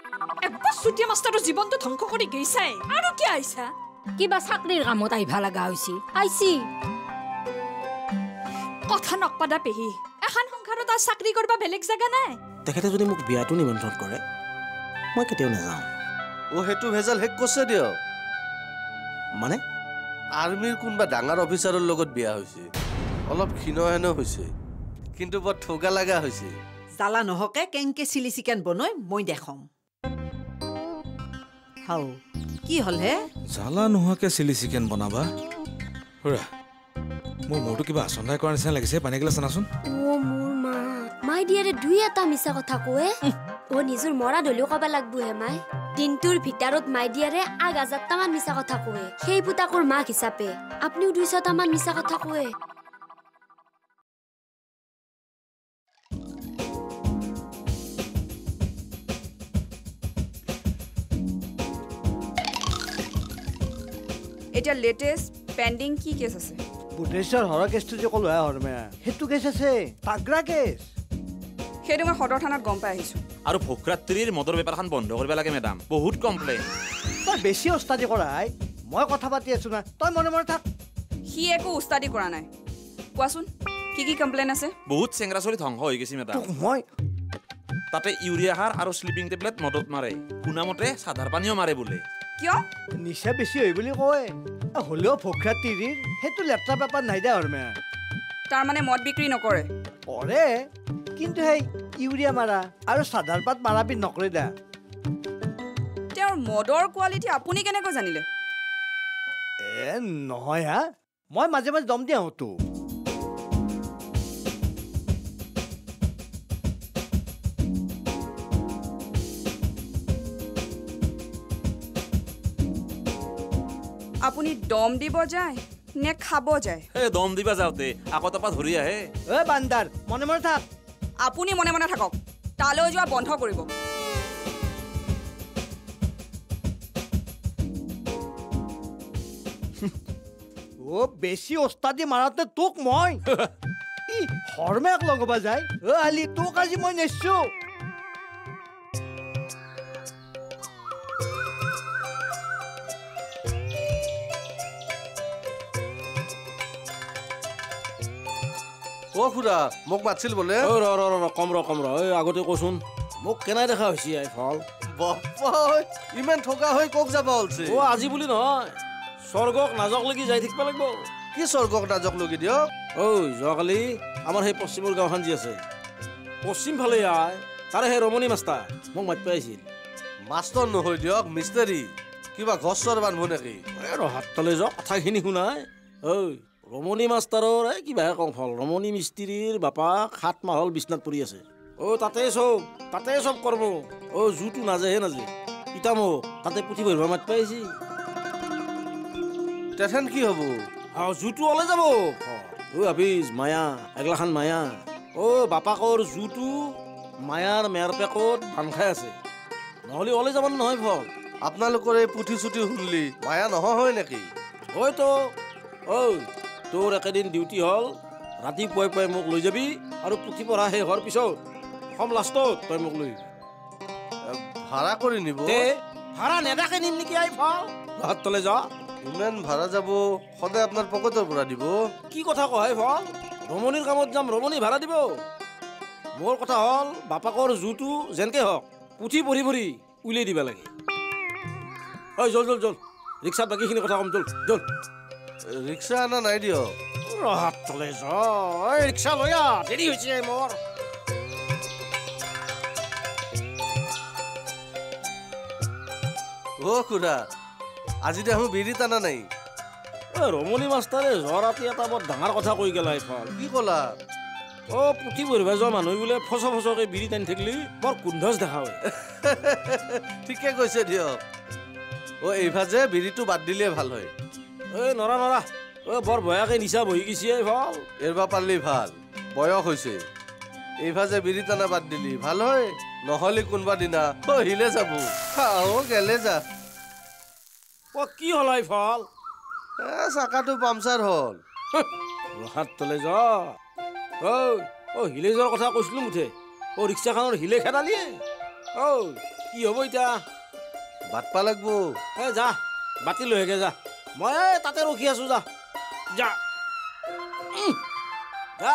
একবাৰ চুটিয়া মাষ্টাৰৰ জীৱনটো ধ্বংস কৰি গৈছাই আৰু কি আইছা কিবা চাকৰিৰ কামত আহিবা লগা হৈছে আইছি কথা নকপাদা পেহী এখন সংসাৰত আৰু চাকৰি কৰিব বেলেগ জাগা নাই তেখেতে যদি মোক বিয়াটো নিমন্ত্ৰণ কৰে মই কেতিয়াও নাযাওঁ সেইটো ভেজাল শেষ কৰিছে দিয়ক মানে আৰ্মিৰ কোনোবা ডাঙৰ অফিচাৰৰ লগত বিয়া হৈছে অলপ ক্ষীণহেন হৈছে কিন্তু বৰ ঠগা লগা হৈছে জ্বালা নহকে কেংকে চিলি চিকেন বনাই মই দেখাম হাও কি হল হে জ্বালা নোহোৱাকে চিলি চিকেন বনাবা হুৰা মোৰ মোৰটো কিবা আচন্দাই কৰাৰ নিচিনা লাগিছে পানী গিলাচ আনাচোন মোৰ মা মাই দিয়াৰে দুই এটা মিছা কথা কয় নিজৰ মৰা দলিও কবা লাগবো হে মাই দিনটোৰ ভিতৰত মাই দিয়াৰে 1000 মান মিছা কথা কয় সেই পুতাকৰ মাক হিচাপে আপনিও 200 মান মিছা কথা কয় এটা লেটেস্ট পেন্ডিং কি কেস আছে বুধেশ্বৰ হৰ কেছটো যে কলো হে হৰমে হেতু কেছ আছে তাগৰা কেছ হেতু মই সদৰ থানাত গম পাই আহিছো আৰু ভোকৰাত্ৰিৰ মদৰ বেপাৰখন বন্ধ কৰিব লাগে মেডাম বহুত কমপ্লেইন তই বেছি ওস্তাদি কৰাই মই কথা পাতি আছো না তই মনে মনে থাক হি একো উস্তাদি কৰা নাই কোৱাচোন কি কমপ্লেইন আছে বহুত চেংৰাচৰি ধ্বংস হৈ গৈছে মেডাম মই তাতে ইউৰিয়া সাৰ আৰু স্লিপিং টেবলেট মদত মাৰে শুনামতে সাধাৰ পানীও মাৰে বোলে কিয় নিচা বেছি হৈ বুলি কয় হলেও ভোকৰাত্ৰিৰ হেতু লেট্ৰা পেপাৰ নাই দে হৰমে তাৰ মানে মদ বিক্ৰী নকৰে কৰে কিন্তু হেই ইউৰিয়া মাৰা আৰু সাধাৰ পাত মাৰা বিন নকৰে দা তেওঁৰ মদৰ কোৱালিটি আপুনি কেনেকৈ জানিলে নহয় হা মই মাজে মাজে দম দিয়া হতো আপুনি দম দিব যায় নে খাব যায় দম দিবা যাওঁতে আকৌ তাৰপৰা ধৰি আহে বান্দাৰ মনে মনে থাক আপুনি মনে মনে থাকক তালৈ যোৱা বন্ধ কৰিব ও বেছি ওস্তাদি মাৰাতে তোক মই হৰমেক লগবা যায় আলি তোক আজি মই নেছো ও খুৰা মোক মাতছিল বোলে কম ৰ আগতে কচোন মোক কেনাই দেখা হৈছে আই ফল ইমান ঠগা হৈ কক যাব ওলছে আজি বুলি নহয় স্বৰ্গক নাজক লাগি যাই থাকিব লাগিব কি স্বৰ্গক নাজক লগি দিয়ক যোৱাকালি আমাৰ সেই পশ্চিমৰ গাঁওখন যি আছে পশ্চিম ফালে আই তাৰে সেই ৰমণী মাষ্টাৰ মোক মাতিব আহিছিল মাষ্টৰ নহয় দিয়ক মিস্ত্ৰী কিবা ঘৰ চৰ বান্ধব নেকি ৰহাত তলে যাওক কথাখিনি শুনাই ৰমণী মাষ্টাৰৰ কিবাহে কওঁ ফল ৰমণী মিস্ত্ৰীৰ বাপাক 7 মাহ হ'ল বিছনাত পৰি আছে তাতে চব কৰ্ম জুটো নাজেহে নাজে ইটা মোক তাতে পুথি পঢ়িব মাতিব আহিছি তেথেন কি হ'ব জুটো ওলাই যাব হাফিজ মায়া এগলাখান মায়া বাপাকৰ জুটো মায়াৰ মেৰ পেকত বান্ধ খাই আছে নহ'লে ওলাই যাব নহয় ফল আপোনালোকৰ এই পুথি চুটি শুনলি মায়া নহয় হয় নেকি হয়তো তোৰ একেদিন ডিউটি হ'ল ৰাতিপুৱাই পুৱাই মোক লৈ যাবি আৰু পুথি পঢ়া শেষ হোৱাৰ পিছত কম লাষ্টত তই মোক লৈ ভাড়া কৰি নিব ভাড়া নেদাকে নিম নেকি আই ফল হাত তলে যা ইমান ভাড়া যাব সদায় আপোনাৰ পকেটৰ পৰা দিব কি কথা কয় ফল ৰমণীৰ কামত যাম ৰমণী ভাড়া দিব মোৰ কথা হ'ল বাপাকৰ জুটো যেনকে হওক পুথি পঢ়ি পঢ়ি উলিয়াই দিব লাগে জল ৰিক্সাত বাকীখিনি কথা কম জল ৰিক্সা আনা নাই দিয়ক হাত তলে ৰিক্সা লৈ দেৰি হৈছে মোৰ খুৰা আজি দেখোন বিড়ি টানা নাই ৰমণী মাষ্টাৰে জ্বৰ ৰাতি এটা বৰ ডাঙৰ কথা কৈ গেলা এইফাল কি ক'লা পুথি পঢ়িব যোৱা মানুহ বোলে ফচকে বিড়ি টানি থাকিলে বৰ গোন্ধজ দেখা হয় ঠিকে কৈছে দিয়ক এইভাৰ যে বিড়িটো বাদ দিলে ভাল হয় নৰা বৰ ভয়াকে নিচা বহি গৈছে ভাল এৰবা পাৰলি ভাল বয়স হৈছে এইভাৰ যে বিড়ি টানা বাদ দিলি ভাল হয় নহ'লে কোনোবা দিনা হিলে যাব গেলে যা কি হ'ল ফল চাকাটো পামচাৰ হ'ল হাত তলে যা হিলে যোৱাৰ কথা কৈছিলো মুঠে ৰিক্সাখনৰ হিলে খেদালিয়ে কি হ'ব এতিয়া বাটপা লাগব যা বাতি লৈ আহগে যা মই তাতে ৰখি আছো যা যা যা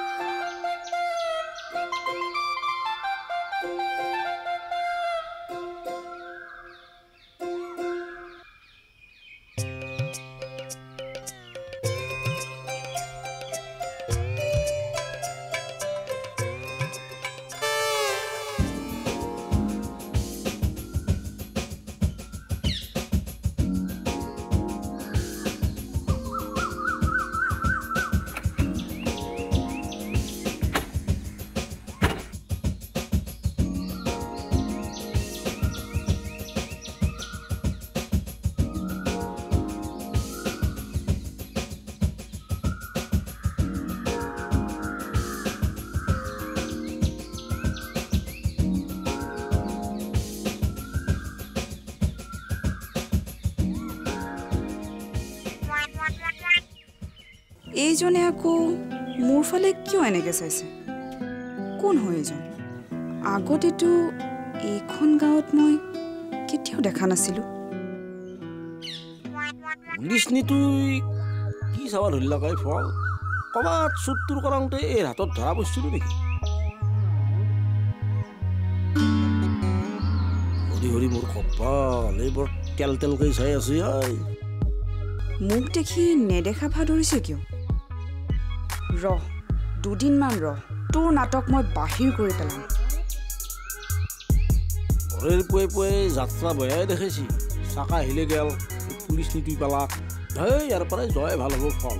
এইজনে আকৌ মোৰ ফালে কিয় এনেকৈ চাইছে কোন হয় এইজন আগতেতো এইখন গাঁৱত মই কেতিয়াও দেখা নাছিলোঁ পুলিচ নিতুই কি চাবা ধৰিলা কাই ফল ক'ৰবাত চুটটোৰ কৰাওঁতে এই হাতত ধৰা বস্তুটো নেকি হৰি হৰি মোৰ কপাল এইবোৰ তেল তেলকৈ চাই আছে মোক দেখি নেদেখা ভা ধৰিছে কিয় ৰহ দুদিনমান ৰহ তোৰ নাটক মই বাহিৰ কৰি পেলাম ঘৰেৰ পুৱাই পুৱাই যাত্ৰা বয়াই দেখাইছি চাকা আহিলে গেল পুলিচ নীতি পেলাক ধেই ইয়াৰ পৰাই জয় ভাল হ'ব ফল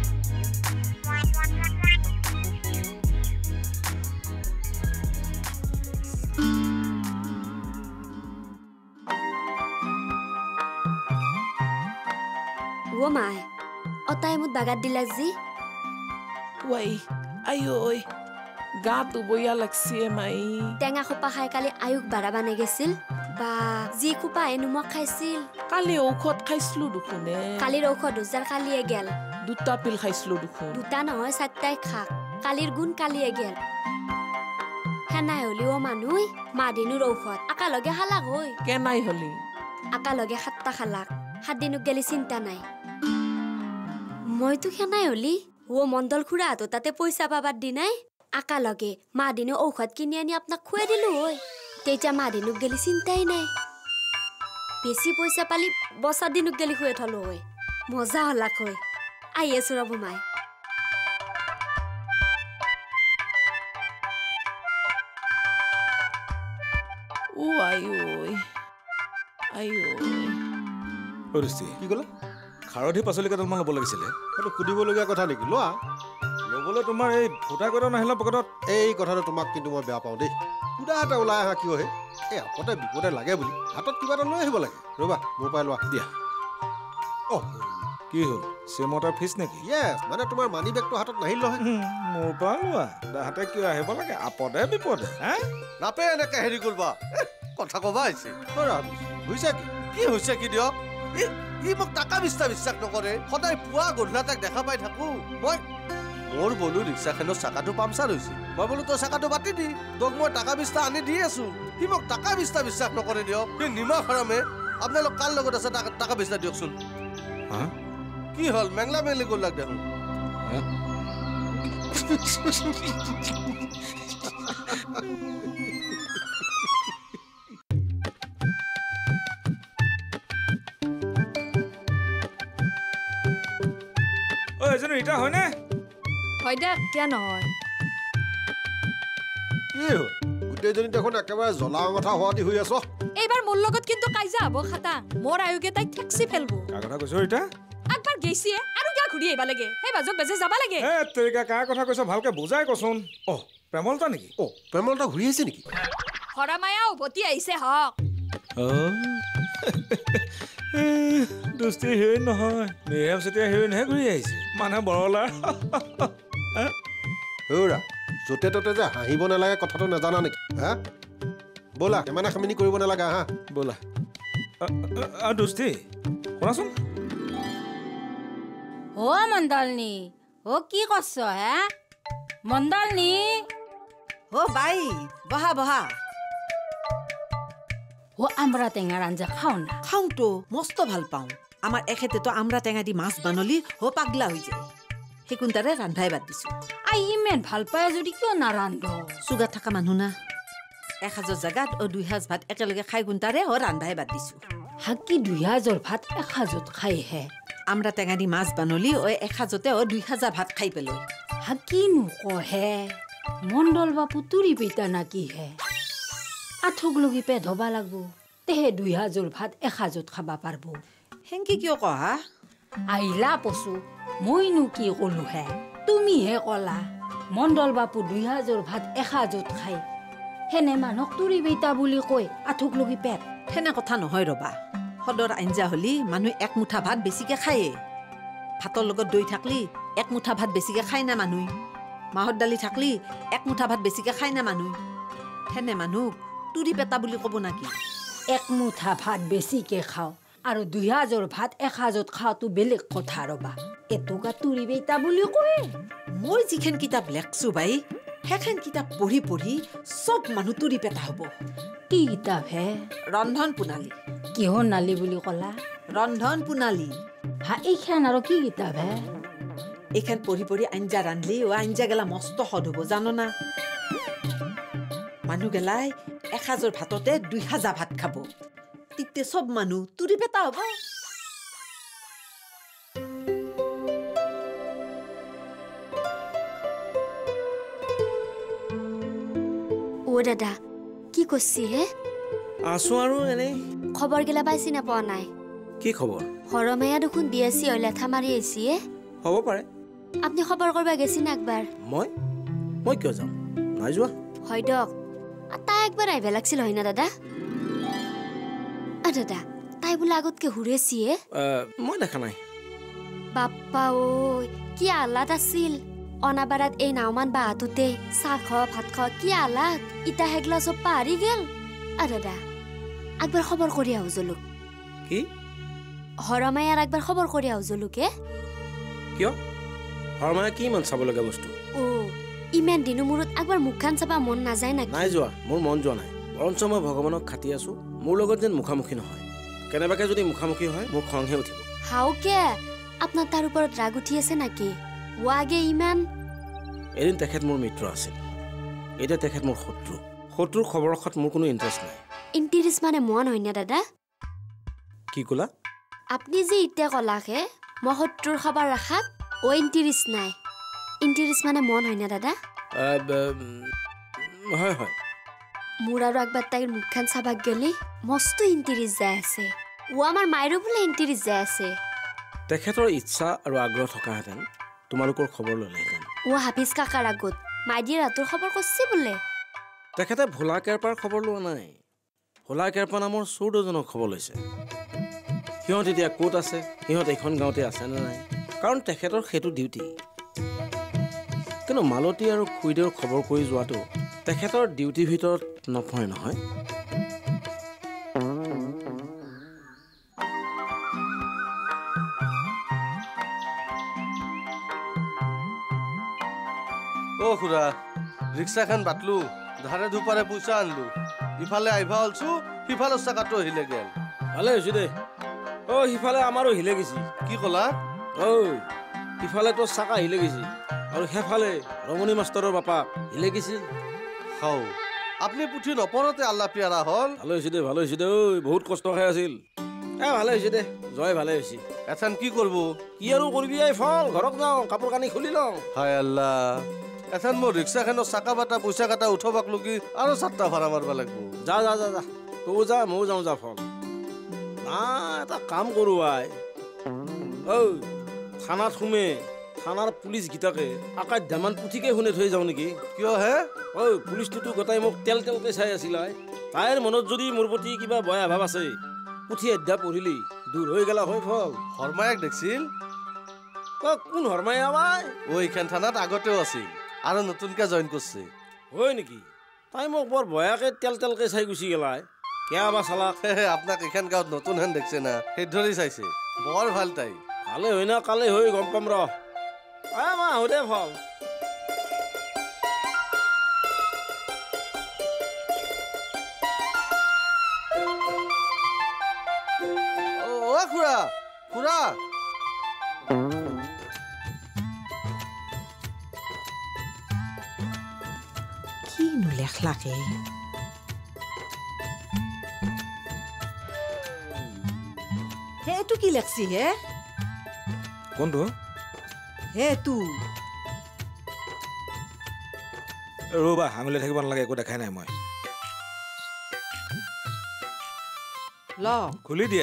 ও মাই অতাই মোক বাগাত দিলা যি Wai, ayo oi. Gato boya লাগছে মাই টেঙা খোপা খাই কালি আয়ুক বাঢ়াবা নেগেছিল বা যি খোপা এনো মোক খাইছিল কালি ঔষধ খাইছিলো দুখনে কালিৰ ঔষধ উজাৰ কালিয়ে গেল দুটা পিল খাইছিলো দুখন দুটা নহয় চাৰটাই খাক কালিৰ গুণ কালিয়ে গেল হেনাই হলি ও মানুহ মাদিনুৰ ঔষধ আকা লগে খালাক হৈ কেনাই হলি আকা লগে 7টা খালাক 7 দিনক গেলি চিন্তা নাই মইতো হেনাই হলি ও মণ্ডল খুৰা তো তাতে পইচা পাবার দিনাই আকা লগে মাদিনু ঔষধ কিনি আনি আপোনাক খুৱাই দিলো হৈ তেইটা মাদিনুক গেলি চিন্তাই নাই বেছি পইচা পালি বছৰ দিনুক গেলি খুৱাই থলো হৈ মজা হলাক হৈ আহি আছো ৰব মাই ও আইও হৰিস্তি কি ক'লা খাৰধি পাচলি কেইটামান ল'ব লাগিছিলে সেইটো সুধিবলগীয়া কথা নেকি লোৱা ল'বলৈ তোমাৰ এই ফুটা কেইটা নাহিলে পকেটত এই কথাটো তোমাক কিন্তু মই বেয়া পাওঁ দেই সুদা এটা ওলাই আহা কিয় হে এই আপতে বিপদে লাগে বুলি হাতত কিবা এটা লৈ আহিব লাগে ৰ'বা মোৰ পৰাই লোৱা দিয়া কি হ'ল চেমটাৰ ফিজ নেকি য়েছ মানে তোমাৰ মানি বেগটো হাতত নাহিল নহয় মোৰ পৰা লোৱা তাহাঁতে কিয় আহিব লাগে আপদে বিপদে হা নাপে এনেকে হেৰি কৰিবা কথা ক'বা আহিছে হৈছে কি হৈছে কি দিয়ক ই মোক টাকা বিশ্বাস নকৰে সদায় পুৱা গধূলা তাক দেখা পাই থাকো মই মোৰ বোলো ৰিক্সাখনৰ চাকাটো পামচাৰ হৈছে মই বোলো তই চাকাটো বাতি দি তোক মই টাকা আনি দি আছো সি মোক টাকা বিশ্বাস নকৰে দিয়ক সি নিমখ হাৰামে আপোনালোক কাৰ লগত আছে টাকা দিয়কচোন কি হ'ল মেংলা মেংলি গ'লাক দেখোন এজনী ৰীতা হয়নে হয় দে কিয় নহয় কি হ'ল গোটেইজনী দেখোন একেবাৰে জ্বলা কথা হোৱা দি হৈ আছ এইবাৰ মোৰ লগত কিন্তু কাইজা হ'ব খাটাং মোৰ আয়োগে তাই ঠেকছি ফেলব কাৰ কথা কৈছ ৰীতা একবাৰ গেছিয়ে আৰু কিয় ঘূৰি আহিবা লাগে সেই বাজক বেজে যাবা লাগে তৰিকা কাৰ কথা কৈছ ভালকে বুজাই কচোন প্ৰেমলতা নেকি প্ৰেমলতা ঘূৰি আহিছে নেকি হৰামায়া উভতি আহিছে হক দুষ্টি হিৰইন নহয় নিৰৱ চেতিয়া হিৰইনহে ঘূৰি আহিছে মানে বৰলাৰ হৌৰা য'তে ত'তে যে হাঁহিব নালাগে কথাটো নাজানা নেকি হা ব'লা কেমেনা খামিনি কৰিব নালাগে হা ব'লা দুষ্টি শুনাচোন ও মণ্ডলনি ও কি করছ হ্যাঁ মণ্ডলনি ও বাই বহা বহা ও আমরা টেঙাৰ আঞ্জা খাও না খাওঁতো মস্ত ভাল পাওঁ আমাৰ এখেতেতো আমৰা টেঙা দি মাছ বানলি হ পাগলা হৈ যায় সেইকোন তাৰে ৰান্ধাই বাদ দিছো আই ইমান ভাল পায় যদি কিয় নাৰান্ধ চুগাৰ থকা মানুহ না এসাজৰ জাগাত 2 সাজ ভাত একেলগে খাই গুণ তাৰে হ ৰান্ধাই বাদ দিছো হাকি 2 সাজৰ ভাত এসাজত খাইহে আমৰা টেঙা দি মাছ বানলি এসাজতে 2 সাজা ভাত খাই পেলাই হাকিনো কহে মণ্ডল বাপু তুৰি পেইতা নাকি হে আঠুক লগি পেট হবা লাগব তেহে 2 সাজৰ ভাত এসাজত খাবা পারব হেংকি কিয় কহা আইলা পছু মইনো কি কলো হে তুমি হে কলা মণ্ডল বাপু 2 সাজৰ ভাত এসাজত খাই হেনে মানুহক তুৰি পেইতা বুলি কয় আঠুক লগি পেট হেনে কথা নহয় ৰবা সদৰ আঞ্জা হলি মানুহ এক মুঠা ভাত বেছিকে খায়ে ভাতৰ লগত দৈ থাকলি এক মুঠা ভাত বেছিকে খাই না মানুহ মাহৰ দালি থাকলি এক মুঠা ভাত বেছিকে খাই না মানুহ হেনে মানুহ তুৰি পেটা বুলি ক'ব নাকি এক মুঠা ভাত বেছিকে খাও আৰু 2 সাজৰ ভাত এসাজত খাওঁতো বেলেগ কথা ৰবা এটুকা তুৰি পেইতা বুলি কয় মই যিখন কিতাপ লেখছো বাই সেইখন কিতাপ পঢ়ি পঢ়ি সব মানুহ তুৰি পেটা হ'ব কি কিতাপ হে ৰন্ধন প্ৰণালী কিহৰ নালি বুলি কলা ৰন্ধন প্ৰণালী হা এইখন আৰু কি কিতাপ হে এইখন পঢ়ি পঢ়ি আঞ্জা ৰান্ধলি আঞ্জা গেলা মস্ত সদ হ'ব জানো না মানুহ গেলাই এসাজৰ ভাততে 2 সাজা ভাত খাব তিতে সব মানুহ তুৰি পেটা হ'ব ও দাদা কি করছি হে আছো আৰু এনেই খবৰ গেলা পাইছি না পোৱা নাই কি খবৰ হৰমায়া দেখোন বিয়াছি হৈ লেঠা মাৰি আইছি হ'ব পাৰে আপনি খবৰ কৰবা গেছি না একবাৰ মই কিয় যাম নাই যোৱা হয় দক তাই একবাৰ আইবা লাগছিল হয় না দাদা দাদা তাই বোলে আগতকে হুৰেছি মই দেখা নাই বাপ্পা ঐ কি আলাদ আছিল অনাবাৰাত এই নাওমান বাহাতুতে চাহ খোৱা ভাত খোৱা কি আলাদ ইটা হেগলা সব পাহাৰি গেল দাদা একবাৰ খবৰ কৰি আহো জলুক কি হৰমায়াৰ একবাৰ খবৰ কৰি আহো জলুকে কিয় হৰমায়া কি ইমান চাব লগা বস্তু ইমান দিনৰ মূৰত একবাৰ মুখখান চাবা মন নাযায় নাকি নাই যোৱা মোৰ মন যোৱা নাই বৰঞ্চ মই ভগৱানক খাটি আছো মোৰ লগত যেন মুখামুখি নহয় কেনেবাকে যদি মুখামুখি হয় মোৰ খংহে উঠিব হাওকে আপোনাৰ তাৰ ওপৰত ৰাগ উঠি আছে নাকি ওয়াগে ইমান এদিন তেখেত মোৰ মিত্ৰ আছিল এতিয়া তেখেত মোৰ শত্ৰুৰ খবৰ ৰখাত মোৰ কোনো ইণ্টাৰেষ্ট নাই ইণ্টাৰেষ্ট মানে মন হয় না দাদা কি ক'লা আপনি যে ইতে কলাকে মই শত্ৰুৰ খবৰ ৰাখাত ইণ্টাৰেষ্ট নাই ইণ্টাৰেষ্ট মানে মন হয় না দাদা হয় হয় মোৰ আৰু একবাৰ তাইৰ মুখখান চাবাক গেলি মস্ত ইণ্টাৰেষ্ট যাই আছে আমাৰ মায়েৰো বোলে ইণ্টাৰেষ্ট যাই আছে তেখেতৰ ইচ্ছা আৰু আগ্ৰহ থকাহেঁতেন তোমালোকৰ খবৰ ল'লেহেঁতেন হাফিজ কাকাৰ আগত মাইদিৰ হাতৰ খবৰ কৰছি বোলে তেখেতে ভোলা কেৰপাৰ খবৰ লোৱা নাই ভোলা কেৰপা নামৰ চোৰ দুজনৰ খবৰ লৈছে সিহঁত এতিয়া ক'ত আছে সিহঁত এইখন গাঁৱতে আছে নে নাই কাৰণ তেখেতৰ সেইটো ডিউটি কিন্তু মালতী আৰু খুইদেউৰ খবৰ কৰি যোৱাটো তেখেতৰ ডিউটিৰ ভিতৰত নপৰে নহয় খুৰা ৰিক্সাখন বাটলো ধাৰে ধুপাৰে পইচা আনলো ইফালে আহিবা অলছো সিফালৰ চাকাটো আহিলে গেল ভালে হৈছে দে সিফালে আমাৰো হিলে গেছি কি ক'লা ইফালে তোৰ চাকা হিলে গেছি আৰু সেইফালে ৰমণী মাষ্টৰৰ বাপা হিলে গেছি আপুনি পুথি নপঢ়োতে আল্লাহ পিয়াৰা হ'ল ভালে হৈছে দে বহুত কষ্ট খাই আছিল ভালে হৈছে দে জয় ভালে হৈছে এখন কি কৰিব কি আৰু কৰিবি ফল ঘৰত যাওঁ কাপোৰ কানি খুলি লওঁ হায় আল্লাহ এখন মোৰ ৰিক্সাখনৰ চাকা বাটা পইচা কাটা উঠবাক লগি আৰু 7টা ভাড়া মাৰিব লাগিব যা তয়ো যা ময়ো যাওঁ যা ফল এটা কাম কৰোঁ থানাত সোমে থানাৰ পুলিচ গীতাকে আকাশ ধামান পুথিকে শুনে থৈ যাওঁ নেকি কিয় হে পুলিচটোতো গোটাই মোক তেলকে চাই আছিল তাইৰ মনত যদি মোৰ প্ৰতি কিবা বেয়া ভাৱ আছে পুথি অধ্যা পঢ়িলি দূৰ হৈ গেলা হয় ফল হৰমায়াক দেখছিল কোন হৰমায়া এইখন থানাত আগতেও আছিল আৰু নতুনকে জইন কৰিছে হয় নেকি তাই মোক বৰ বয়াকে তেলকে চাই গুচি গেলা কিয়া বা চালা আপোনাক এইখন গাঁৱত নতুন হেন দেখছে না সেই ধৰি চাইছে বৰ ভাল তাই কালে হয় না কালে হৈ গম পাম ৰ মা আহো দে ফল খুৰা খুৰা কি নুলেখলাকে সেইটো কি লেখছি হে কোনটো সেইটো ৰ'বা আঙুলি থাকিব নালাগে একো দেখাই নাই মই ল খুলি দিয়া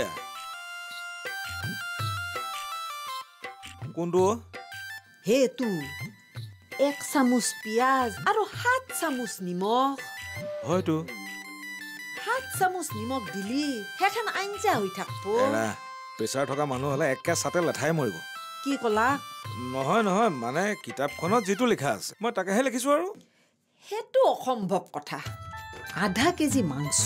কোনটো সেইটো 1 চামুচ পিঁয়াজ আৰু 7 চামুচ নিমখ হয়তো 7 চামুচ নিমখ দিলি সেইখন আঞ্জা হৈ থাকব প্ৰেছাৰ থকা মানুহ হ'লে একে চাতে লেঠাই মৰিব কি কলা নহয় নহয় মানে কিতাপখনত যিটো লিখা আছে মই তাকেহে লিখিছো আৰু সেইটো অসম্ভৱ কথা আধা কেজি মাংস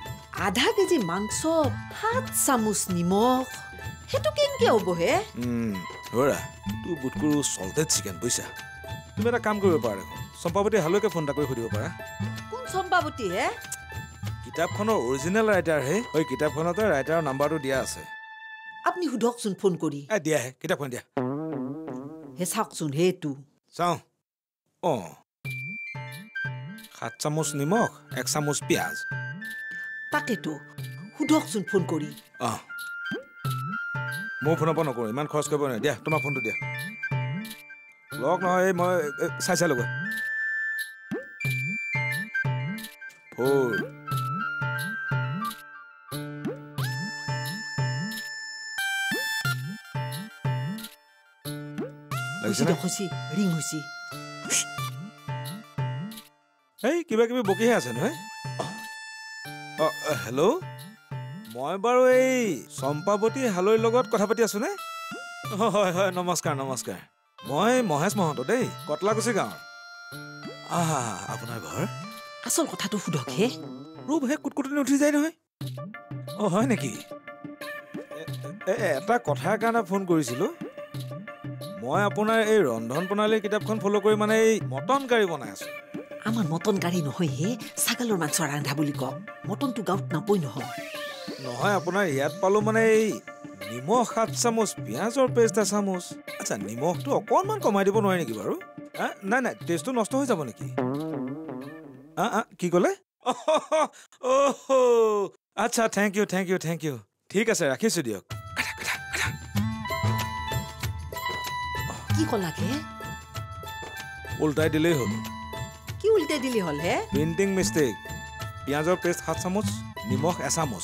7 চামুচ নিমখ সেইটো কেনেকে হ'ব হে ধৰা তোৰ বুটকুৰু চল্টেড চিকেন বুইছা তুমি এটা কাম কৰিব পাৰা চম্পাৱতী হালৈকে ফোন এটা কৰি সুধিব পাৰা কোন চম্পাৱতী হে কিতাপখনৰ অৰিজিনেল ৰাইটাৰ হে ওই কিতাপখনতে ৰাইটাৰৰ নাম্বাৰটো দিয়া আছে আপুনি সুধকচোন ফোন কৰি দিয়াহে কিতাপখন দিয়া হে চাওকচোন সেইটো চাওঁ 7 চামুচ নিমখ 1 চামুচ পিঁয়াজ তাকেতো সুধকচোন ফোন কৰি মোৰ ফোনৰ পৰা নকৰোঁ ইমান খৰচ কৰিব নোৱাৰি দিয়া তোমাৰ ফোনটো দিয়া লগ নহয় মই চাই ল'ব এই কিবা কিবি বকিহে আছে নহয় হেল্ল' মই বাৰু এই চম্পাৱতী হালৈৰ লগত কথা পাতি আছো নে হয় হয় নমস্কাৰ নমস্কাৰ মই মহেশ মহন্ত দেই কটলাকুছি গাঁৱৰ আপোনাৰ ঘৰ আচল কথাটো সুধক হে ৰূপ হে কুটকুটনি উঠি যায় নহয় হয় নেকি এটা কথাৰ কাৰণে ফোন কৰিছিলোঁ মই আপোনাৰ এই ৰন্ধন প্ৰণালীৰ কিতাপখন ফ'ল' কৰি মানে এই মটন কাৰী বনাই আছো আমাৰ মটন কাৰী নহয় হে ছাগলৰ মাংস ৰান্ধা বুলি কওক মটনটো গাঁৱত নাপই নহয় নহয় আপোনাৰ ইয়াত পালোঁ মানে এই নিমখ 7 চামুচ পিঁয়াজৰ পেষ্ট 1 চামুচ আচ্ছা নিমখটো অকণমান কমাই দিব নোৱাৰে নেকি বাৰু নাই নাই টেষ্টটো নষ্ট হৈ যাব নেকি কি ক'লে আচ্ছা থেংক ইউ ঠিক আছে ৰাখিছোঁ দিয়ক কি ক'লাকে উল্টাই দিলেই হ'ল কি উল্টাই দিলি হ'ল হে প্ৰিণ্টিং মিষ্টেক পিঁয়াজৰ পেষ্ট 7 চামুচ নিমখ 1 চামুচ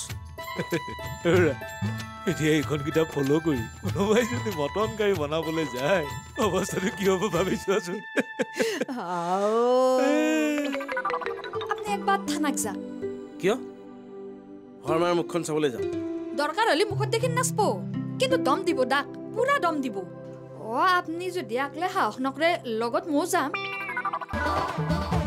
এতিয়া এইখন কিতাপ ফ'ল' কৰি কোনোবাই যদি মটন কাৰী বনাবলৈ যায় অৱস্থাটো কি হ'ব ভাবিছোৱাচোন আপুনি একবাৰ থানাক যাওক কিয় ঘৰমাৰ মুখখন চাবলৈ যাম দৰকাৰ হ'লে মুখত দেখি নাচব কিন্তু দম দিব দাক পুৰা দম দিব আপুনি যদি আকলে সাহস নকৰে লগত ময়ো যাম